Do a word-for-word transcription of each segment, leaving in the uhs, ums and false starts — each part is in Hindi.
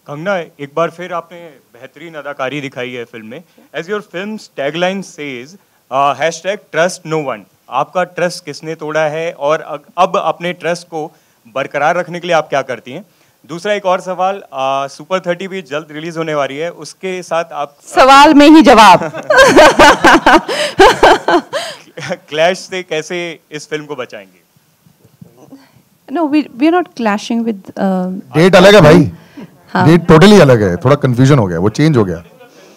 कंगना, एक बार फिर आपने बेहतरीन अदाकारी दिखाई है फिल्म में. As your film tagline says, hashtag trust no one. आपका ट्रस्ट किसने तोड़ा है और अब अपने ट्रस्ट को बरकरार रखने के लिए आप क्या करती हैं? दूसरा एक और सवाल, आ, सुपर थर्टी भी जल्द रिलीज होने वाली है, उसके साथ आप सवाल में ही जवाब. क्लैश से कैसे इस फिल्म को बचाएंगे? No, we we are not clashing with. Date अलग है भाई, डेट टोटली अलग है. थोड़ा कंफ्यूजन हो गया, वो चेंज हो गया.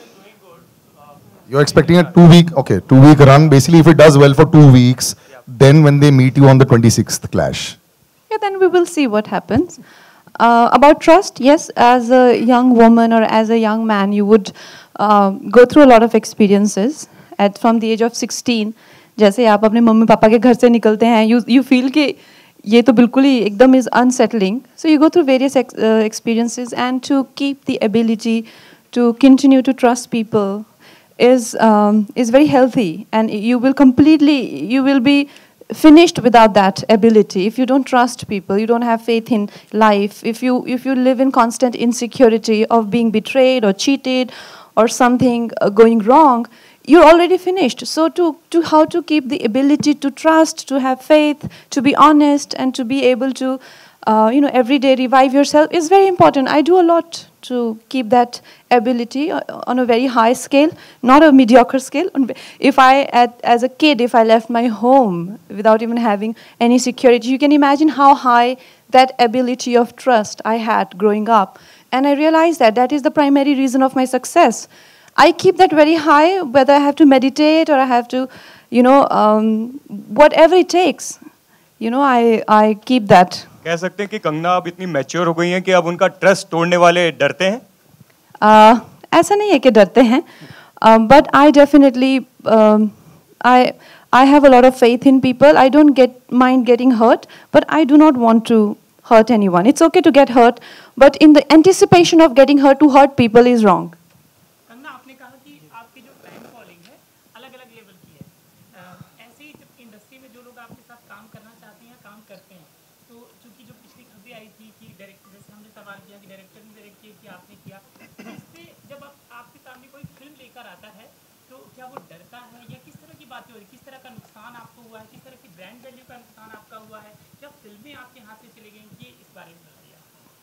You're expecting a two week, okay, two week run. Basically, if it does well for two weeks, then when they meet you on the twenty-sixth clash. Yeah, then we will see what happens. Uh, about trust, yes, as a young woman or as a young man, you would uh, go through a lot of experiences. At from the age of sixteen, जैसे आप अपने मम्मी पापा के घर से निकलते हैं, you you feel कि ये तो बिल्कुल ही एकदम is unsettling. So you go through various ex, uh, experiences, and to keep the ability to continue to trust people is um, is very healthy, and you will completely you will be finished without that ability. If you don't trust people, you don't have faith in life, if you if you live in constant insecurity of being betrayed or cheated or something uh, going wrong, you're already finished. So to to how to keep the ability to trust, to have faith, to be honest, and to be able to uh, you know every day revive yourself is very important. I do a lot to keep that ability on a very high scale, not a mediocre scale. If I, at, as a kid, if I left my home without even having any security, you can imagine how high that ability of trust I had growing up. And I realized that that is the primary reason of my success. I keep that very high, whether I have to meditate or I have to, you know, um, whatever it takes. You know, I, I keep that. कह सकते हैं कि कंगना अब इतनी मैच्योर हो गई हैं कि अब उनका ट्रस्ट तोड़ने वाले डरते हैं? uh, ऐसा नहीं है कि डरते हैं, but I definitely I I have a lot of faith in people. I don't get mind getting hurt, but I do not want to hurt anyone. It's okay to get hurt, but in the anticipation of getting hurt to hurt people is wrong. Kangana, आपने कहा कि आपकी जो फैन फॉलोइंग है अलग अलग लेवल की है. ऐसे ही इंडस्ट्री में जो लोग आपके साथ काम करना चाहते हैं, काम करते हैं, तो चूंकि जो पिछली खबरें आई थी कि डायरेक्टर, जैसे हमने सवाल किया कि डायरेक्टर ने डायरेक्ट किया कि आपने किया, इससे जब आप आपके सामने कोई फिल्म लेकर आता है तो क्या वो डरता है, या किस तरह की बातें हो रही, किस तरह का नुकसान आपको हुआ है, किस तरह की ब्रांड वैल्यू का नुकसान आपका हुआ है, या फिल्में आपके हाथ से चली गई, ये इस बारे में बताइए.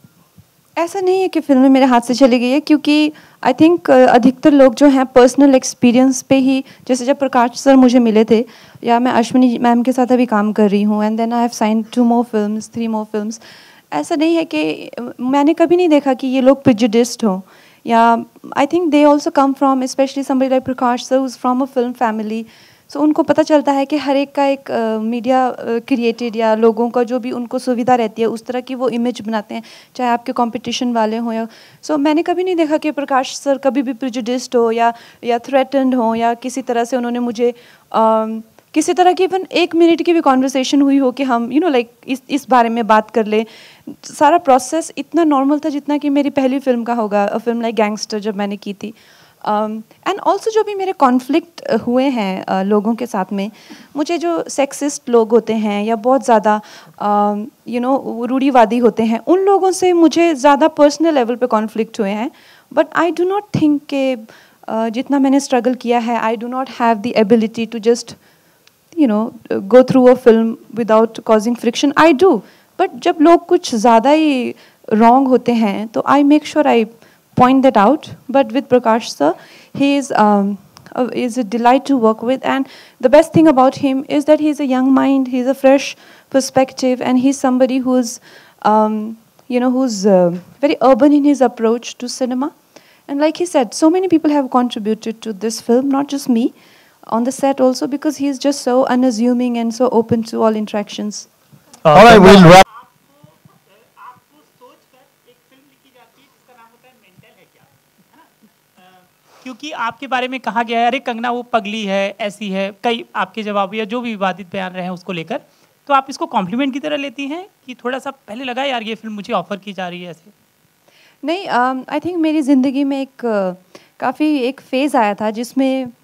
ऐसा नहीं है कि फिल्में मेरे हाथ से चली गई है, क्योंकि आई थिंक अधिकतर लोग जो हैं पर्सनल एक्सपीरियंस पे ही, जैसे जब प्रकाश सर मुझे मिले थे, या मैं अश्विनी मैम के साथ अभी काम कर रही हूँ, and then I have signed two more films, three more films. ऐसा नहीं है कि मैंने कभी नहीं देखा कि ये लोग प्रेजुडिस्ड हो, या I think they also come from, specially somebody like Prakash sir who is from a film family. So उनको पता चलता है कि हर एक का एक मीडिया क्रिएटेड, या लोगों का जो भी उनको सुविधा रहती है उस तरह की वो इमेज बनाते हैं, चाहे आपके कंपटीशन वाले हों या. सो so, मैंने कभी नहीं देखा कि प्रकाश सर कभी भी प्रेजुडिस्ड हो या या थ्रेटन्ड हो, या किसी तरह से उन्होंने मुझे आ, किसी तरह की इवन एक मिनट की भी कॉन्वर्सेशन हुई हो कि हम यू नो लाइक इस इस बारे में बात कर ले. सारा प्रोसेस इतना नॉर्मल था जितना कि मेरी पहली फिल्म का होगा, फिल्म लाइक गैंगस्टर जब मैंने की थी. एंड um, ऑल्सो जो भी मेरे कॉन्फ्लिक्ट हुए हैं uh, लोगों के साथ में, मुझे जो सेक्सिस्ट लोग होते हैं या बहुत ज़्यादा यू नो रूढ़िवादी होते हैं, उन लोगों से मुझे ज़्यादा पर्सनल लेवल पे कॉन्फ्लिक्ट हुए हैं. But I do not think कि uh, जितना मैंने स्ट्रगल किया है, I do not have the ability to just you know go through a film without causing friction. I do, but जब लोग कुछ ज़्यादा ही रॉन्ग होते हैं तो I make sure I point that out. But with Prakash sir, he is um, uh, is a delight to work with, and the best thing about him is that he's a young mind, he's a fresh perspective, and he's somebody who's um, you know who's uh, very urban in his approach to cinema. And like he said, so many people have contributed to this film, not just me on the set also, because he's just so unassuming and so open to all interactions. Uh, all right, we'll wrap. क्योंकि आपके बारे में कहा गया है, अरे कंगना वो पगली है, ऐसी है, कई आपके जवाब या जो भी विवादित बयान रहे हैं उसको लेकर, तो आप इसको कॉम्प्लीमेंट की तरह लेती हैं कि थोड़ा सा पहले लगा यार ये फिल्म मुझे ऑफर की जा रही है ऐसे? नहीं, आई थिंक मेरी ज़िंदगी में एक uh, काफ़ी एक फेज़ आया था जिसमें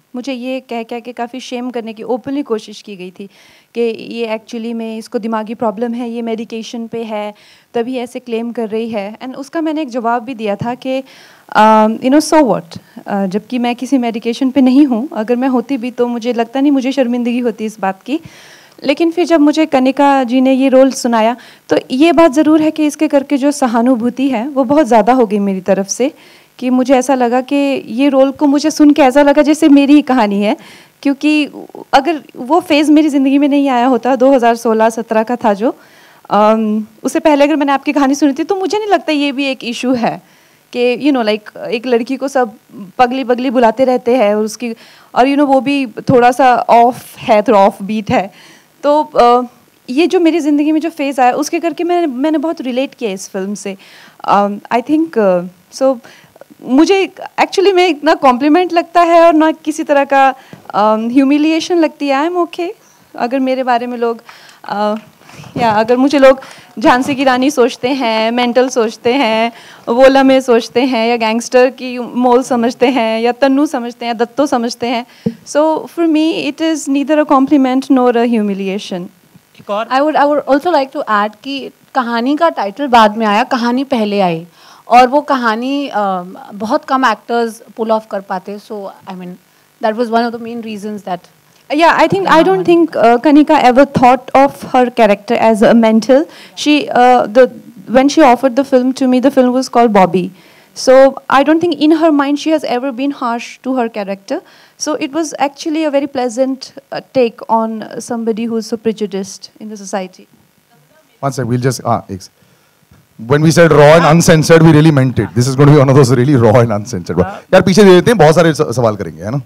मुझे ये कह कह के काफ़ी शेम करने की ओपनली कोशिश की गई थी कि ये एक्चुअली में इसको दिमागी प्रॉब्लम है, ये मेडिकेशन पे है, तभी ऐसे क्लेम कर रही है। एंड उसका मैंने एक जवाब भी दिया था कि यू नो सो व्हाट, जबकि मैं किसी मेडिकेशन पे नहीं हूँ। अगर मैं होती भी तो मुझे लगता नहीं मुझे शर्मिंदगी होती इस बात की। लेकिन फिर जब मुझे कनिका जी ने ये रोल सुनाया तो ये बात ज़रूर है कि इसके करके जो सहानुभूति है वो बहुत ज़्यादा हो गई मेरी तरफ से, कि मुझे ऐसा लगा कि ये रोल को मुझे सुन के ऐसा लगा जैसे मेरी ही कहानी है। क्योंकि अगर वो फेज़ मेरी ज़िंदगी में नहीं आया होता दो हज़ार सोलह सत्रह का था जो, um, उससे पहले अगर मैंने आपकी कहानी सुनी थी तो मुझे नहीं लगता ये भी एक इशू है कि यू नो लाइक एक लड़की को सब पगली पगली बुलाते रहते हैं और उसकी और यू you नो know, वो भी थोड़ा सा ऑफ है, थोड़ा ऑफ बीट है। तो uh, ये जो मेरी ज़िंदगी में जो फेज़ आया उसके करके मैंने मैंने बहुत रिलेट किया इस फिल्म से। आई थिंक सो मुझे एक्चुअली में ना कॉम्प्लीमेंट लगता है और ना किसी तरह का ह्यूमिलिएशन um, लगती है। आई एम ओके अगर मेरे बारे में लोग uh, या अगर मुझे लोग झांसी की रानी सोचते हैं, मेंटल सोचते हैं, वोला में सोचते हैं, या गैंगस्टर की मोल समझते हैं, या तन्नू समझते हैं, दत्तो समझते हैं, so for me it is neither a compliment nor a humiliation. I would I would also like to add कि कहानी का टाइटल बाद में आया, कहानी पहले आई, और वो कहानी uh, बहुत कम एक्टर्स पुल ऑफ कर पाते। So I mean that was one of the main reasons that Yeah, I think I don't think uh, Kanika ever thought of her character as a mental. She uh, the when she offered the film to me, the film was called Bobby. So I don't think in her mind she has ever been harsh to her character. So it was actually a very pleasant uh, take on somebody who is so prejudiced in the society. One sec, we'll just ah, ex- when we said raw and uncensored, we really meant it. This is going to be one of those really raw and uncensored. यार पीछे दे देते हैं, बहुत सारे सवाल करेंगे, है ना?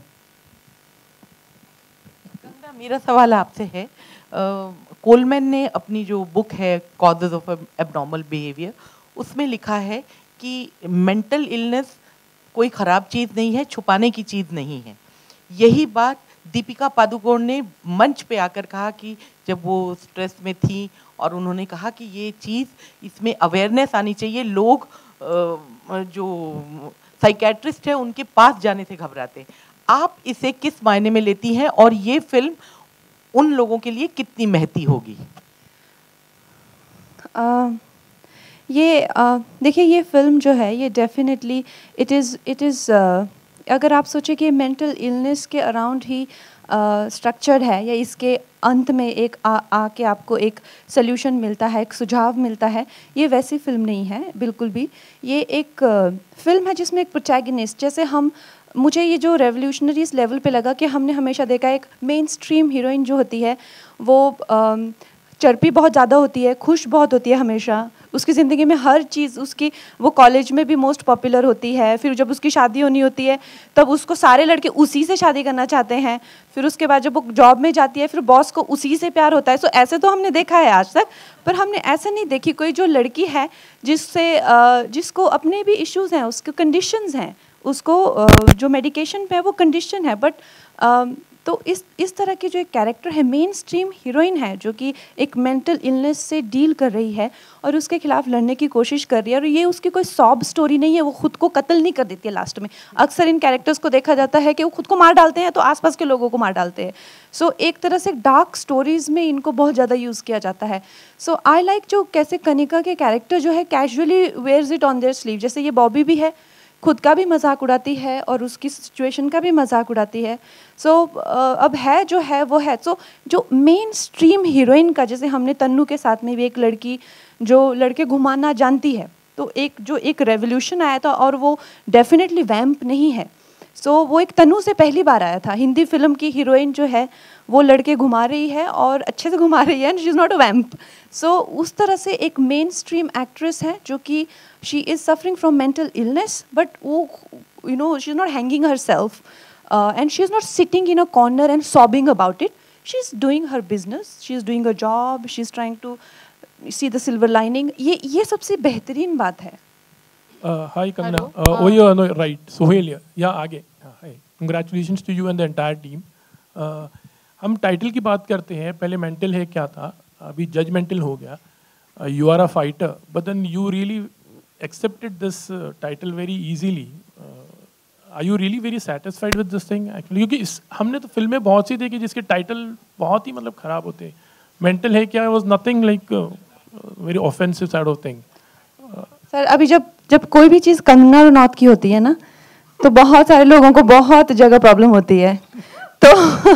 मेरा सवाल आपसे है, कोलमैन ने अपनी जो बुक है कॉजेज ऑफ एबनॉर्मल बिहेवियर, उसमें लिखा है कि मेंटल इलनेस कोई ख़राब चीज़ नहीं है, छुपाने की चीज़ नहीं है। यही बात दीपिका पादुकोण ने मंच पे आकर कहा कि जब वो स्ट्रेस में थी और उन्होंने कहा कि ये चीज़, इसमें अवेयरनेस आनी चाहिए, लोग जो साइकेट्रिस्ट हैं उनके पास जाने से घबराते हैं। आप इसे किस मायने में लेती हैं और ये फिल्म उन लोगों के लिए कितनी महती होगी? uh, ये uh, देखिए ये फिल्म जो है ये definitely it is it is अगर आप सोचें कि मेंटल इलनेस के अराउंड ही स्ट्रक्चर्ड uh, है, या इसके अंत में एक आ आके आपको एक सोल्यूशन मिलता है, एक सुझाव मिलता है, ये वैसी फिल्म नहीं है बिल्कुल भी। ये एक uh, फिल्म है जिसमें एक प्रोटैगनिस्ट, जैसे हम मुझे ये जो रेवोल्यूशनरी इस लेवल पे लगा कि हमने हमेशा देखा एक मेन स्ट्रीम हीरोइन जो होती है वो um, चर्पी बहुत ज़्यादा होती है, खुश बहुत होती है हमेशा, उसकी ज़िंदगी में हर चीज़ उसकी, वो कॉलेज में भी मोस्ट पॉपुलर होती है, फिर जब उसकी शादी होनी होती है तब उसको सारे लड़के उसी से शादी करना चाहते हैं, फिर उसके बाद जब वो जॉब में जाती है फिर बॉस को उसी से प्यार होता है। सो ऐसे तो हमने देखा है आज तक, पर हमने ऐसे नहीं देखी कोई जो लड़की है जिससे जिसको अपने भी इश्यूज़ हैं, उसके कंडीशंस हैं, उसको जो मेडिकेशन पे है वो कंडीशन है, बट तो इस इस तरह की जो एक कैरेक्टर है, मेन स्ट्रीम हीरोइन है जो कि एक मेंटल इलनेस से डील कर रही है और उसके खिलाफ लड़ने की कोशिश कर रही है, और ये उसकी कोई सॉब स्टोरी नहीं है, वो खुद को कत्ल नहीं कर देती है लास्ट में। अक्सर इन कैरेक्टर्स को देखा जाता है कि वो खुद को मार डालते हैं तो आसपास के लोगों को मार डालते हैं। सो so, एक तरह से डार्क स्टोरीज में इनको बहुत ज़्यादा यूज़ किया जाता है। सो आई लाइक जो कैसे कनिका के कैरेक्टर जो है casually wears it on their sleeve, जैसे ये बॉबी भी है, खुद का भी मजाक उड़ाती है और उसकी सिचुएशन का भी मजाक उड़ाती है। सो so, uh, अब है जो है वो है। सो so, जो मेन स्ट्रीम हीरोइन का, जैसे हमने तन्नू के साथ में भी एक लड़की जो लड़के घुमाना जानती है, तो एक जो एक रेवोल्यूशन आया था और वो डेफिनेटली वैम्प नहीं है। सो so, वो एक तन्नू से पहली बार आया था। हिंदी फिल्म की हीरोइन जो है वो लड़के घुमा रही है और अच्छे से घुमा रही है, and she is not a vamp. So उस तरह से एक मेन स्ट्रीम एक्ट्रेस है जो कि she is suffering from mental illness, but वो you know she is not hanging herself and she is not sitting in a corner and sobbing about it. She is doing her business, she is doing a job, she is trying to see the silver lining. ये ये सबसे बेहतरीन बात है। Hi Kangana, oh you know right, Sohail या आगे। Hi, congratulations to you and the entire team. हम टाइटल की बात करते हैं, पहले मेंटल है क्या था, अभी जजमेंटल हो गया, you are a fighter, but then you really accepted this uh, title very easily. Uh, are you really very satisfied with this thing actually? क्योंकि इस हमने तो फिल्में बहुत सी देखी जिसके टाइटल बहुत ही मतलब खराब होते हैं. मेंटल है क्या was nothing like very offensive side of thing. Sir अभी जब जब कोई भी चीज़ कंगना रनौत की होती है ना, तो बहुत सारे लोगों को बहुत जगह प्रॉब्लम होती है. तो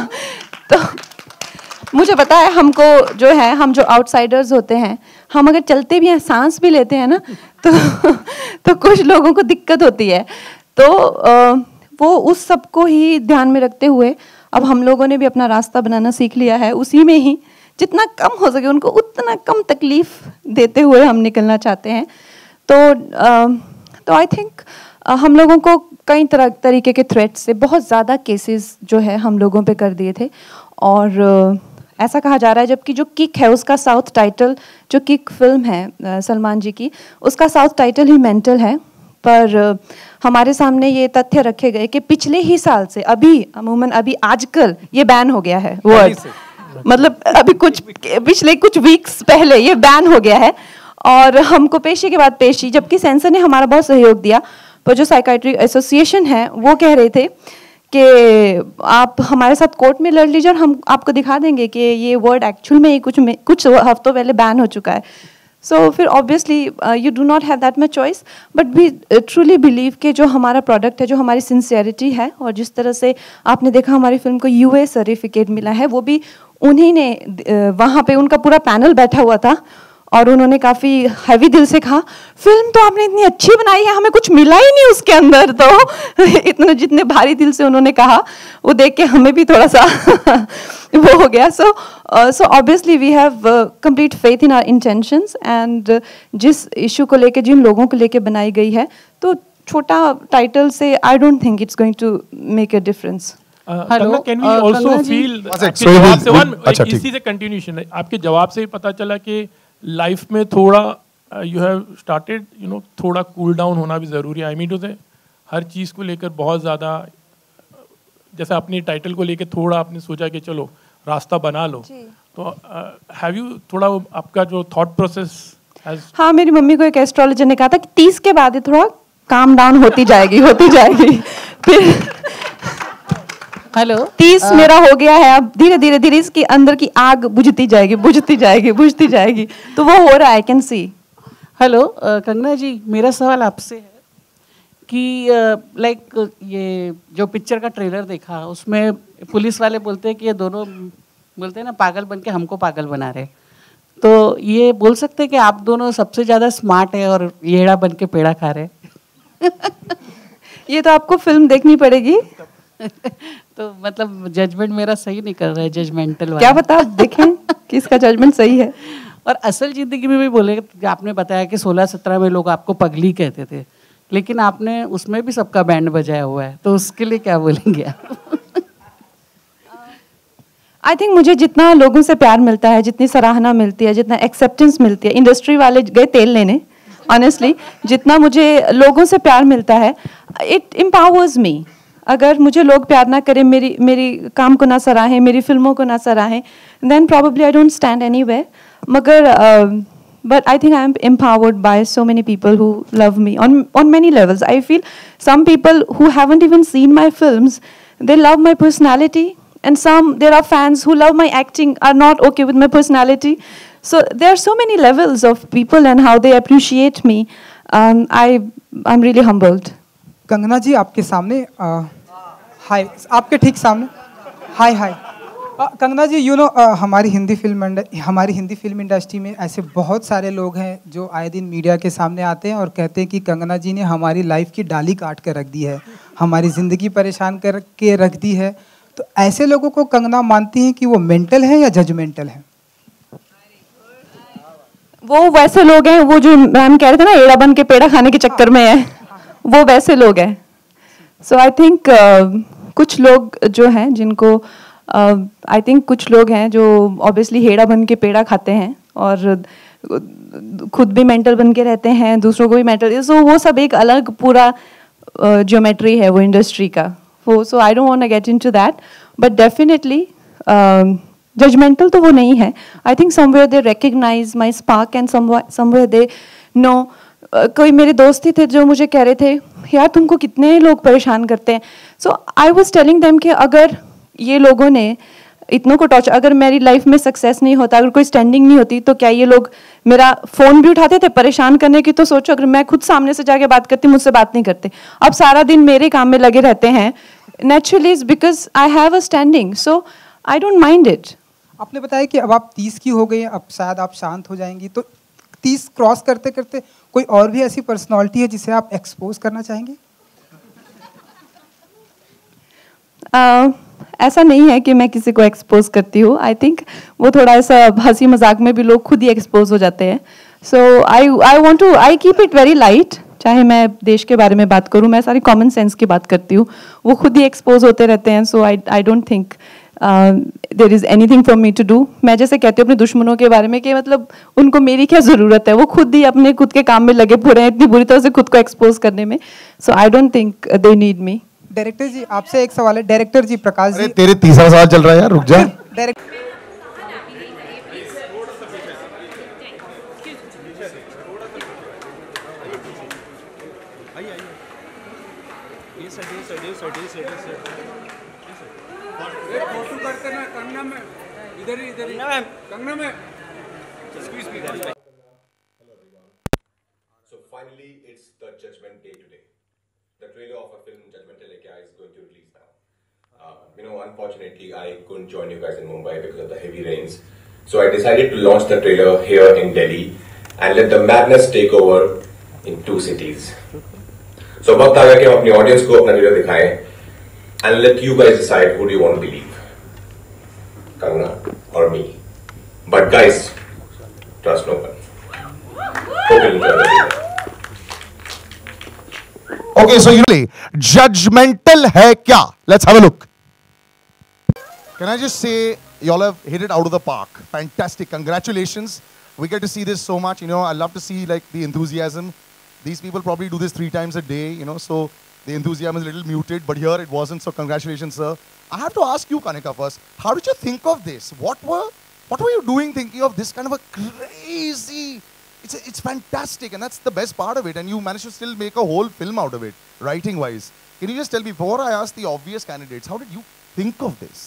तो मुझे पता है, हमको जो है, हम जो आउटसाइडर्स होते हैं, हम अगर चलते भी हैं, सांस भी लेते हैं ना, तो तो कुछ लोगों को दिक्कत होती है. तो आ, वो उस सब को ही ध्यान में रखते हुए अब हम लोगों ने भी अपना रास्ता बनाना सीख लिया है. उसी में ही जितना कम हो सके उनको उतना कम तकलीफ देते हुए हम निकलना चाहते हैं. तो आ, तो आई थिंक हम लोगों को कई तरह तरीके के थ्रेट्स से बहुत ज़्यादा केसेस जो है हम लोगों पे कर दिए थे. और आ, ऐसा कहा जा रहा है, जबकि जो किक है उसका साउथ टाइटल, जो किक फिल्म है आ, सलमान जी की, उसका साउथ टाइटल ही मेंटल है. पर आ, हमारे सामने ये तथ्य रखे गए कि पिछले ही साल से, अभी अमूमन अभी आजकल ये बैन हो गया है वर्ड, मतलब अभी कुछ पिछले कुछ वीक्स पहले ये बैन हो गया है. और हमको पेशी के बाद पेशी, जबकि सेंसर ने हमारा बहुत सहयोग दिया, पर जो साइकाइट्रिक एसोसिएशन है वो कह रहे थे कि आप हमारे साथ कोर्ट में लड़ लीजिए और हम आपको दिखा देंगे कि ये वर्ड एक्चुअल में ही कुछ में कुछ हफ्तों पहले बैन हो चुका है. सो so, फिर obviously you do not have that much choice, but we truly believe कि जो हमारा प्रोडक्ट है, जो हमारी सिंसियरिटी है, और जिस तरह से आपने देखा हमारी फिल्म को यूए सर्टिफिकेट मिला है, वो भी उन्हीं ने, वहाँ पे उनका पूरा पैनल बैठा हुआ था और उन्होंने काफ़ी हैवी दिल से कहा, फिल्म तो आपने इतनी अच्छी बनाई है, हमें कुछ मिला ही नहीं उसके अंदर. तो इतने जितने भारी दिल से उन्होंने कहा, वो देख के हमें भी थोड़ा सा वो हो गया. So so obviously we have complete faith in our intentions, and जिस इशू को लेके, जिन लोगों को लेके बनाई गई है, तो छोटा टाइटल से I don't think it's going to make a difference. Hello, can we also feel इसी से कंटिन्यूएशन है आपके जवाब से पता चला कि लाइफ में थोड़ा you have started you know थोड़ा कूल डाउन होना भी ज़रूरी है. आई मीन टू से हर चीज़ को लेकर बहुत ज़्यादा, जैसे अपने टाइटल को लेकर थोड़ा आपने सोचा कि चलो रास्ता बना लो, तो हैव यू थोड़ा आपका जो थॉट प्रोसेस हैज? हाँ, मेरी मम्मी को एक एस्ट्रोलॉजर ने कहा था कि तीस के बाद ही थोड़ा काम डाउन होती जाएगी होती जाएगी फिर हेलो, तीस uh, मेरा हो गया है, अब धीरे धीरे धीरे इसकी अंदर की आग बुझती जाएगी बुझती जाएगी बुझती जाएगी. तो वो हो रहा है, I can see. Hello Kangana ji, मेरा सवाल आपसे है कि लाइक uh, ये जो पिक्चर का ट्रेलर देखा, उसमें पुलिस वाले बोलते हैं कि ये दोनों बोलते हैं ना, पागल बन के हमको पागल बना रहे. तो ये बोल सकते हैं कि आप दोनों सबसे ज़्यादा स्मार्ट है और येड़ा बन के पेड़ा खा रहे. ये तो आपको फिल्म देखनी पड़ेगी. तो मतलब जजमेंट मेरा सही नहीं कर रहा है, जजमेंटल वाला. क्या पता, देखें किसका जजमेंट सही है. और असल जिंदगी में भी बोले, आपने बताया कि सोलह सत्रह में लोग आपको पगली कहते थे, लेकिन आपने उसमें भी सबका बैंड बजाया हुआ है, तो उसके लिए क्या बोलेंगे आप? आई थिंक मुझे जितना लोगों से प्यार मिलता है, जितनी सराहना मिलती है, जितना एक्सेप्टेंस मिलती है, इंडस्ट्री वाले गए तेल लेने ऑनेस्टली, जितना मुझे लोगों से प्यार मिलता है, इट एम्पावर्स मी. अगर मुझे लोग प्यार ना करें, मेरी मेरी काम को ना सराहें, मेरी फिल्मों को ना सराहें, then probably I don't stand anywhere. मगर but I think I am empowered by so many people who love me on on many levels. I feel some people who haven't even seen my films, they love my personality, and some there are fans who love my acting are not okay with my personality. So there are so many levels of people and how they appreciate me. Um, I I'm really humbled. Kangana ji, आपके सामने हाय uh, आपके ठीक सामने hi hi Kangana ji, you know हमारी हिंदी फिल्म हमारी हिंदी फिल्म इंडस्ट्री में ऐसे बहुत सारे लोग हैं जो आए दिन मीडिया के सामने आते हैं और कहते हैं कि कंगना जी ने हमारी लाइफ की डाली काट कर रख दी है, हमारी ज़िंदगी परेशान कर के रख दी है. तो ऐसे लोगों को कंगना मानती हैं कि वो मेंटल है या जजमेंटल है? वो वैसे लोग हैं, वो जो मैम कह रहे थे ना, एड़ा बन के पेड़ा खाने के चक्कर में है, वो वैसे लोग हैं. सो आई थिंक कुछ लोग जो हैं जिनको आई uh, थिंक कुछ लोग हैं जो ऑब्वियसली हेड़ा बन के पेड़ा खाते हैं और खुद भी मेंटल बन के रहते हैं, दूसरों को भी मेंटल. सो so, वो सब एक अलग पूरा ज्योमेट्री uh, है वो इंडस्ट्री का. वो so I don't want to get into that, but definitely judgemental तो वो नहीं है. I think somewhere they recognise my spark and somewhere they know. कोई मेरे दोस्त ही थे जो मुझे कह रहे थे यार तुमको कितने लोग परेशान करते हैं. So I was telling them कि अगर ये लोगों ने इतनों को टॉर्चर, अगर मेरी लाइफ में सक्सेस नहीं होता, अगर कोई स्टैंडिंग नहीं होती, तो क्या ये लोग मेरा फ़ोन भी उठाते थे परेशान करने की? तो सोचो अगर मैं खुद सामने से जाके बात करती, मुझसे बात नहीं करते. अब सारा दिन मेरे काम में लगे रहते हैं. Naturally is because I have a standing, so I don't mind it. आपने बताया कि अब आप तीस की हो गई हैं, अब शायद आप शांत हो जाएंगी, तो तीस क्रॉस करते करते कोई और भी ऐसी पर्सनालिटी है जिसे आप एक्सपोज करना चाहेंगे? uh, ऐसा नहीं है कि मैं किसी को एक्सपोज करती हूँ. आई थिंक वो थोड़ा ऐसा हंसी मजाक में भी लोग खुद ही एक्सपोज हो जाते हैं. So I I want to I keep it very light. चाहे मैं देश के बारे में बात करूँ, मैं सारी कॉमन सेंस की बात करती हूँ, वो खुद ही एक्सपोज होते रहते हैं. So I I don't think there is anything for me to do. मैं जैसे कहती हूँ अपने दुश्मनों के बारे में कि मतलब उनको मेरी क्या ज़रूरत है, वो खुद ही अपने खुद के काम में लगे पड़े हैं इतनी बुरी तरह से खुद को एक्सपोज करने में. So I don't think they need me. Director ji आपसे एक सवाल है. डायरेक्टर जी प्रकाश जी. अरे तेरे तीसरा सवाल चल रहा है यार, रुक जा. Director So finally, it's the Judgment Day today. The trailer of our film Judgment Day is going to release now. Uh, you know, unfortunately, I couldn't join you guys in Mumbai because of the heavy rains. So I decided to launch the trailer here in Delhi and let the madness take over in two cities. So वक्त आ गया कि हम अपनी audience को अपना video दिखाएं and let you guys decide who do you want to believe, Kangna or me. But guys, trust no one. Hope you enjoy the video. Okay, so you know, judgmental hai kya? Let's have a look. Can I just say, y'all have hit it out of the park. Fantastic, congratulations. We get to see this so much. You know, I love to see like the enthusiasm. These people probably do this three times a day. You know, so the enthusiasm is a little muted. But here it wasn't. So congratulations, sir. I have to ask you, Kanika, first. How did you think of this? What were, what were you doing, thinking of this kind of a crazy? It's, a, it's fantastic, and that's the best part of it. And you managed to still make a whole film out of it, writing-wise. Can you just tell me, before I ask the obvious candidates, how did you think of this?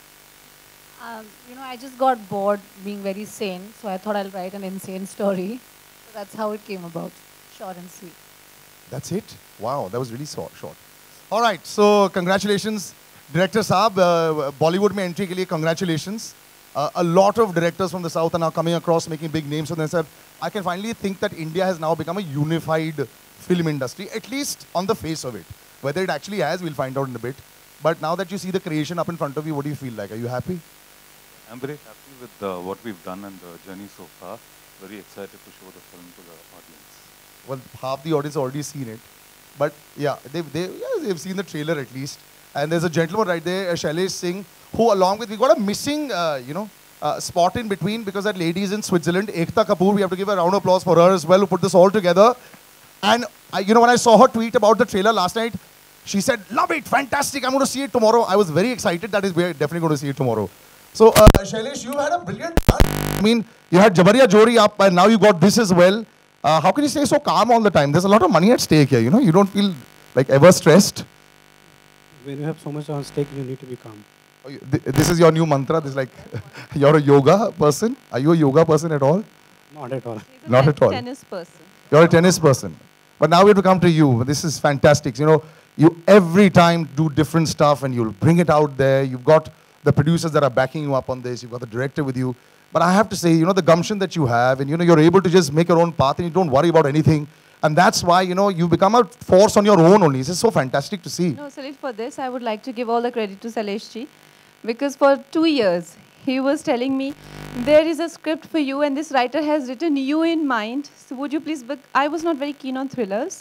Um, you know, I just got bored being very sane, so I thought I'll write an insane story. So that's how it came about, short and sweet. That's it? Wow, that was really short. short. All right, so congratulations, Director Saab. Uh, Bollywood mein entry ke liye congratulations. Uh, a lot of directors from the South are now coming across, making big names for themselves. I can finally think that India has now become a unified film industry, at least on the face of it. Whether it actually has, we'll find out in a bit. But now that you see the creation up in front of you, what do you feel like? Are you happy? I'm very happy with uh, what we've done and the journey so far. Very excited to show the film to the audience. Well, half the audience already seen it. But yeah, they've, they, yeah, they've seen the trailer at least. And there's a gentleman right there, Shailesh Singh, who along with, we got a missing, uh, you know, uh, spot in between because that lady is in Switzerland, Ekta Kapoor. We have to give a round of applause for her as well, who put this all together. And, uh, you know, when I saw her tweet about the trailer last night, she said, love it, fantastic, I'm going to see it tomorrow. I was very excited. That is, we're definitely going to see it tomorrow. So, uh, Shailesh, you had a brilliant run. I mean, you had Jabariya Jori up, and now you got this as well. Uh, how can you stay so calm all the time? There's a lot of money at stake here, you know? You don't feel, like, ever stressed? When you have so much on stake, you need to be calm. Oh, you, th this is your new mantra? This is like, you're a yoga person? Are you a yoga person at all? Not at all. Not at all. Tennis person. You're a tennis person. But now we have to come to you. This is fantastic. You know, you every time do different stuff and you'll bring it out there. You've got the producers that are backing you up on this. You've got the director with you. But I have to say, you know, the gumption that you have, and, you know, you're able to just make your own path and you don't worry about anything. And that's why, you know, you become a force on your own only. This is so fantastic to see. No, Salesh, for this, I would like to give all the credit to Salesh ji. Because for two years, he was telling me, there is a script for you and this writer has written you in mind. So would you please, but I was not very keen on thrillers.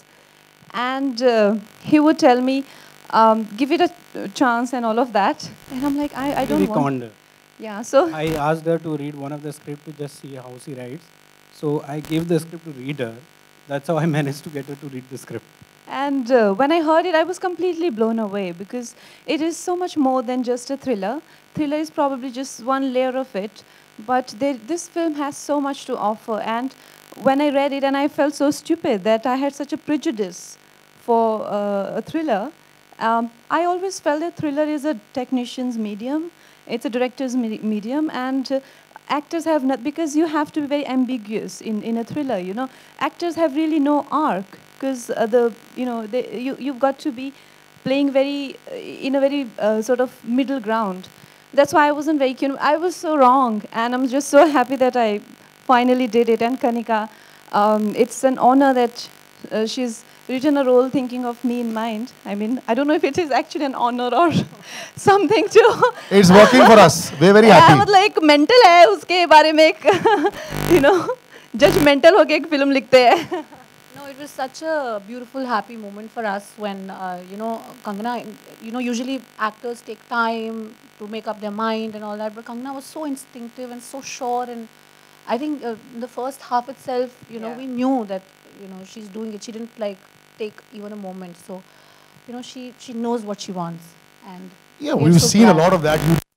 And uh, he would tell me, um, give it a chance and all of that. And I'm like, I, I don't we want. Conned. Yeah, so. I asked her to read one of the script to just see how she writes. So I gave the script to read her. That's how I managed to get her to read the script. And uh, when I heard it, I was completely blown away because it is so much more than just a thriller. Thriller is probably just one layer of it, but they, this film has so much to offer. And when I read it, and I felt so stupid that I had such a prejudice for uh, a thriller, um, I always felt that thriller is a technician's medium. It's a director's me medium, and uh, actors have not, because you have to be very ambiguous in, in a thriller, you know. Actors have really no arc, because uh, the, you know, they, you, you've got to be playing very, uh, in a very uh, sort of middle ground. That's why I wasn't very keen. I was so wrong, and I'm just so happy that I finally did it. And Kanika, um, it's an honor that uh, she's written a role thinking of me in mind. I mean, I don't know if it is actually an honor or something too. It's working for us. We're very happy. Yeah, मतलब एक mental है उसके बारे में एक, you know, judgmental होके एक film लिखते हैं. No, it was such a beautiful, happy moment for us when, uh, you know, Kangana, you know, usually actors take time to make up their mind and all that, but Kangana was so instinctive and so sure, and I think uh, in the first half itself, you know, Yeah. we knew that, you know, she's doing it. She didn't like take even a moment. So, you know, she, she knows what she wants. And Yeah, we're we've so seen a glad. lot of that. You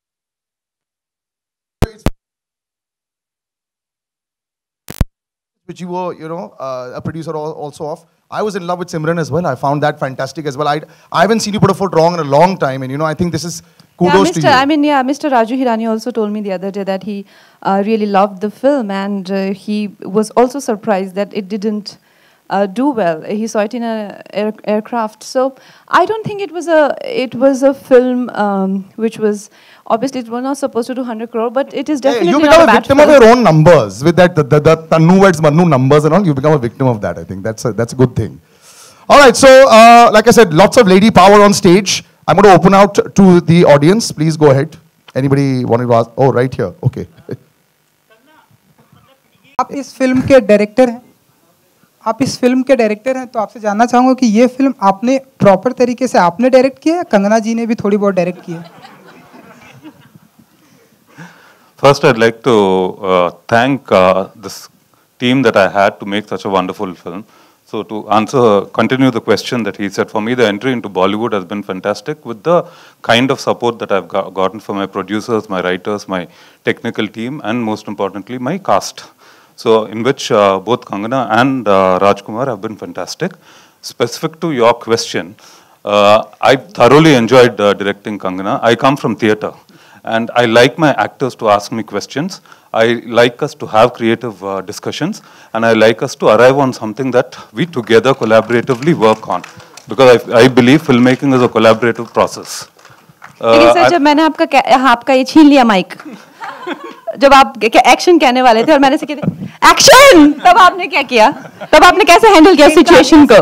which you were, you know, uh, a producer al- also of. I was in love with Simran as well. I found that fantastic as well. I I haven't seen you put a foot wrong in a long time, and you know, I think this is kudos yeah, to Mister you. I mean, yeah, Mister Raju Hirani also told me the other day that he uh, really loved the film, and uh, he was also surprised that it didn't uh, do well. He saw it in a air, aircraft, so I don't think it was a it was a film um, which was obviously it was not supposed to do one hundred crore, but it is Yeah, definitely you not become a a bad victim film. of your own numbers with that the, the, the Tannu Veds Mannu numbers and all. You become a victim of that. I think that's a, that's a good thing. All right, so uh, like I said, lots of lady power on stage. I'm going to open out to the audience. Please go ahead. Anybody wanting to ask? Oh, right here. Okay. आप इस फिल्म के डायरेक्टर हैं आप इस फिल्म के डायरेक्टर हैं तो आपसे जानना चाहूँगा कि ये फिल्म आपने प्रॉपर तरीके से आपने डायरेक्ट किया है कंगना जी ने भी थोड़ी बहुत डायरेक्ट की है First, I'd like to uh, thank uh, this team that I had to make such a wonderful film. So to answer, continue the question that he said, for me, the entry into Bollywood has been fantastic with the kind of support that I've got, gotten from my producers, my writers, my technical team, and most importantly, my cast. So in which uh, both Kangana and uh, Rajkumar have been fantastic. Specific to your question, uh, I thoroughly enjoyed uh, directing Kangana. I come from theatre. And I like my actors to ask me questions. I like us to have creative uh, discussions. And I like us to arrive on something that we together collaboratively work on. Because I, I believe filmmaking is a collaborative process. लेकिन Uh, सर I- जब मैंने आपका कै- हाँ, आपका ये छीन लिया माइक जब आप एक्शन कहने वाले थे और मैंने से कहते एक्शन तब आपने क्या किया तब आपने कैसे हैंडल किया सिचुएशन को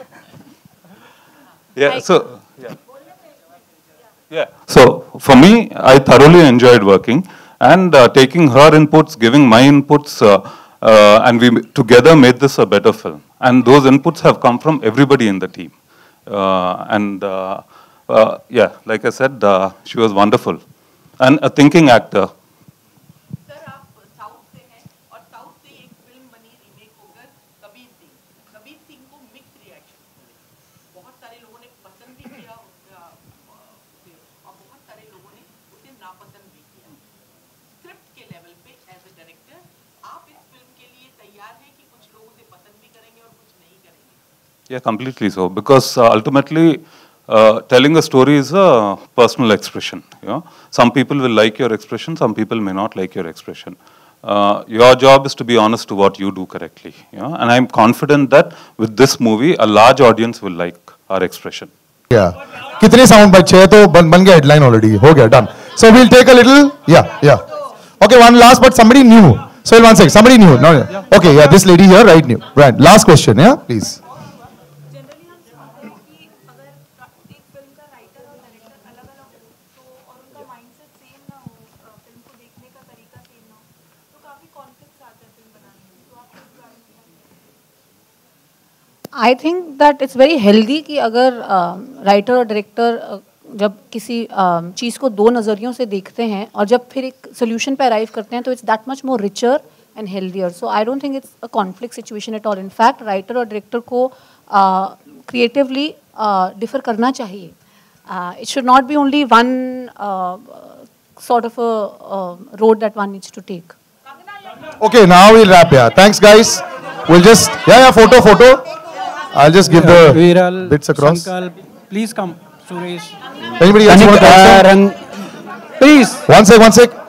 Yeah, so, yeah. Yeah. So, for me, I thoroughly enjoyed working and uh, taking her inputs, giving my inputs, uh, uh, and we together made this a better film. And those inputs have come from everybody in the team. Uh, and uh, uh, yeah, like I said, uh, she was wonderful. And a thinking actor. Sir आप साउथ से हैं और साउथ से एक फिल्म बनी रीमेक होकर कबीर सिंह कबीर सिंह को मिक्स रिएक्शन बहुत सारे लोगों ने पसंद भी किया उसका, अ, और बहुत सारे लोगों ने उसे नापसंद भी किया स्क्रिप्ट के लेवल पे एज अ डायरेक्टर आप इस फिल्म के लिए तैयार हैं कि कुछ लोग उसे पसंद भी करेंगे और कुछ नहीं करेंगे Yeah, completely so. Because uh, ultimately, uh, telling a story is a personal expression. You know, some people will like your expression, some people may not like your expression. Uh, your job is to be honest to what you do correctly. You know, and I'm confident that with this movie, a large audience will like our expression. Yeah. कितने sound bites है तो बन बन गया headline already. हो गया done. So we'll take a little. Yeah, yeah. Okay, one last, but somebody new. So one second, somebody new. No, yeah. Okay, yeah, this lady here, right new. Right. Last question, yeah, please. I think that it's very healthy कि अगर राइटर और डायरेक्टर जब किसी uh, चीज़ को दो नज़रियों से देखते हैं और जब फिर एक सोल्यूशन पे अराइव करते हैं तो it's that much more richer and healthier so I don't think it's a conflict situation at all in fact writer और डायरेक्टर को क्रिएटिवली डिफर करना चाहिए it should not be only one sort of a uh, road that one needs to take. Okay, now we'll wrap here. Thanks, guys. We'll just, yeah, yeah, photo, photo. I'll just give Yeah, the Viral, bits across. Shankal, please come. Suresh. Anybody else want to Anik, talk? uh, Rang- Please. One sec, one sec.